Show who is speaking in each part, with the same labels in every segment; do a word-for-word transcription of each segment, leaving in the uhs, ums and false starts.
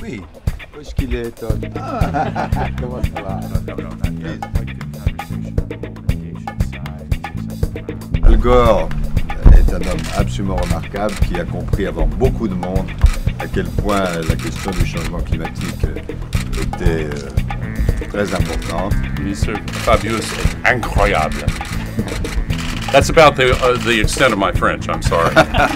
Speaker 1: Oui. Où est-ce qu'il est, Todd? Ah, comment ça va? Al Gore est un homme absolument remarquable qui a compris avant beaucoup de monde à quel point la question du changement climatique était euh, très importante.
Speaker 2: He's fabulous, incroyable. That's about the, uh, the extent of my French, I'm sorry.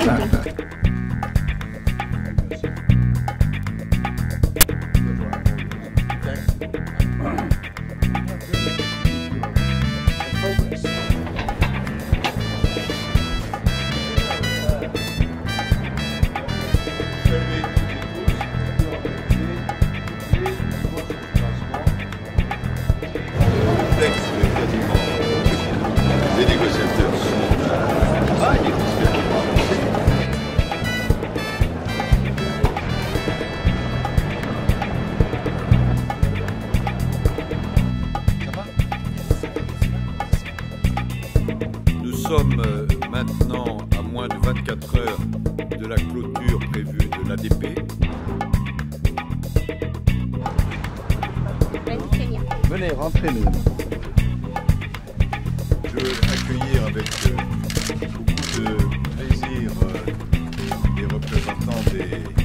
Speaker 1: Les négociateurs sont à ah, ils Nous sommes maintenant à moins de vingt-quatre heures de la clôture prévue de l'A D P. Venez, rentrez, mesdames. Je veux accueillir avec euh, beaucoup de plaisir euh, les représentants des